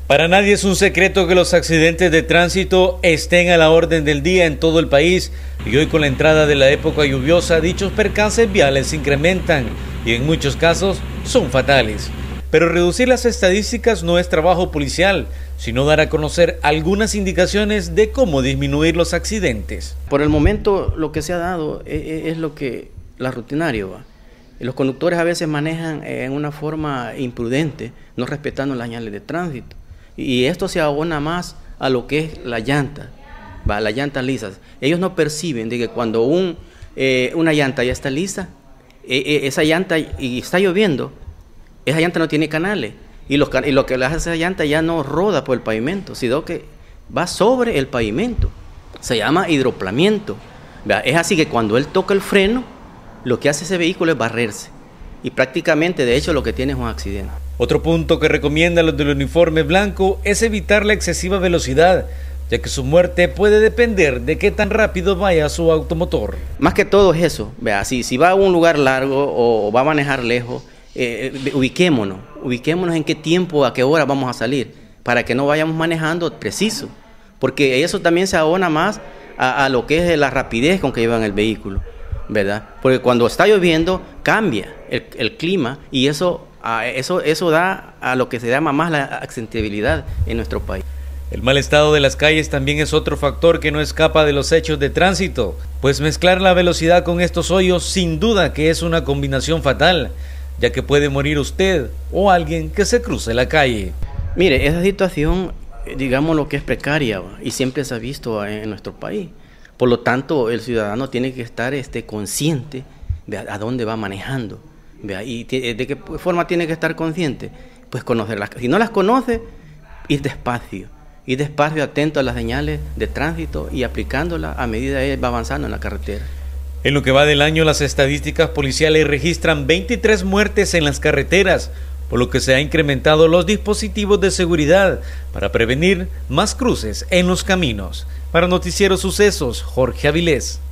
Para nadie es un secreto que los accidentes de tránsito estén a la orden del día en todo el país y hoy con la entrada de la época lluviosa dichos percances viales se incrementan y en muchos casos son fatales. Pero reducir las estadísticas no es trabajo policial, sino dar a conocer algunas indicaciones de cómo disminuir los accidentes. Por el momento lo que se ha dado es lo que la rutinario va. Los conductores a veces manejan en una forma imprudente, no respetando las señales de tránsito. Y esto se abona más a lo que es la llanta, las llantas lisas. Ellos no perciben de que cuando una llanta ya está lisa, esa llanta, y está lloviendo, esa llanta no tiene canales. Y lo que le hace a esa llanta ya no roda por el pavimento, sino que va sobre el pavimento. Se llama hidroplamiento. Es así que cuando él toca el freno, lo que hace ese vehículo es barrerse. Y prácticamente, de hecho, lo que tiene es un accidente. Otro punto que recomienda los del uniforme blanco es evitar la excesiva velocidad, ya que su muerte puede depender de qué tan rápido vaya su automotor. Más que todo es eso, si va a un lugar largo o va a manejar lejos, ubiquémonos en qué tiempo, a qué hora vamos a salir, para que no vayamos manejando preciso, porque eso también se abona más a lo que es la rapidez con que llevan el vehículo, ¿verdad? Porque cuando está lloviendo cambia el clima y eso da a lo que se llama más la accidentabilidad en nuestro país. El mal estado de las calles también es otro factor que no escapa de los hechos de tránsito, pues mezclar la velocidad con estos hoyos sin duda que es una combinación fatal, ya que puede morir usted o alguien que se cruce la calle. Mire, esa situación, digamos lo que es precaria y siempre se ha visto en nuestro país. Por lo tanto, el ciudadano tiene que estar consciente de a dónde va manejando. ¿Y de qué forma tiene que estar consciente? Pues conocerlas. Si no las conoce, ir despacio, atento a las señales de tránsito y aplicándolas a medida que va avanzando en la carretera. En lo que va del año, las estadísticas policiales registran 23 muertes en las carreteras, por lo que se ha incrementado los dispositivos de seguridad para prevenir más cruces en los caminos. Para Noticiero Sucesos, Jorge Avilés.